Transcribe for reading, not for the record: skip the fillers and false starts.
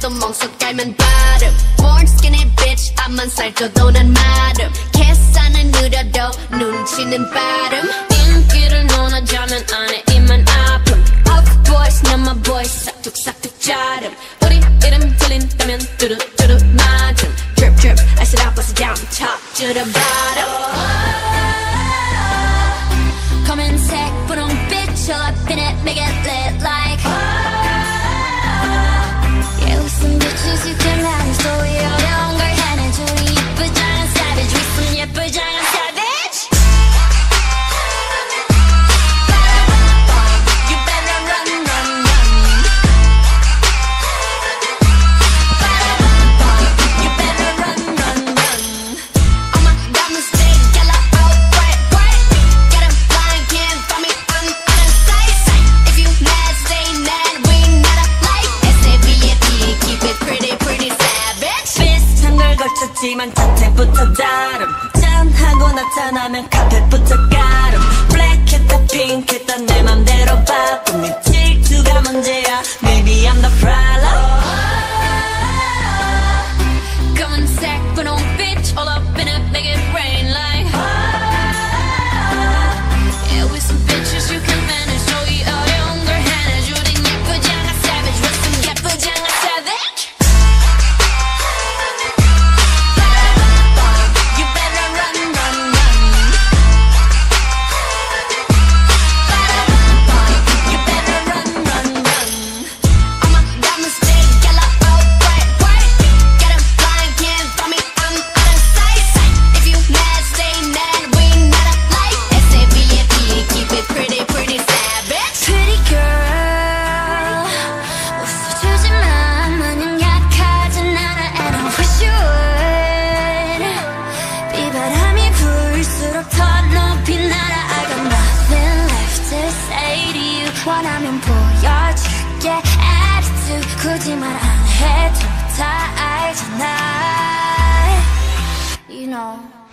또 멍석 깔면 발음 Born skinny bitch 앞만 살쪄도 난 마름 계산은 느려도 눈치는 빠름 인기를 논하자면 안에 입만 아픔 Of boys 난 my boys 싹둑싹둑 자름 우리 이름 들린다면 뚜루뚜루 맞음 Drip drip I said I bust it down top to the bottom 검은색 분홍빛 all up in it make it lit like Yeah with some bitches you can manage 또 어려운 걸 해내줘 우리 예쁘장한 savage with some 예쁘장한 savage You better run run run You better run run run All my diamonds stay yellow out bright bright Get 'em blind can't find me I'm out of sight If you mad stay mad we not up like SAVAD keep it pretty pretty savage 비슷한 걸 걸쳤지만 자태부터 다름 짠하고 나타나면 카펫부터 가름 블랙했다 핑크했다 내 맘대로 바쁨 네 질투가 문제야 Maybe I'm the problem 검은색 분홍빛 all up in it make it rain like Yeah with some bitches you can manage 또 이 어려운 걸 해내줘 우린 예쁘장한 savage with some 예쁘장한 savage You better run run run You better run run run All my diamonds stay yellow out bright bright Get 'em blind can't find me I'm out of sight If you mad stay mad we not up like SAVAD keep it pretty pretty savage Pretty girl 웃어주지만 마냥 약하진 않아 And I wish you would 비바람이 불수록 더 높이 날아 I got nothing left to say to you 원하면 보여줄게 attitude 굳이 말 안 해도 다 알잖아 You know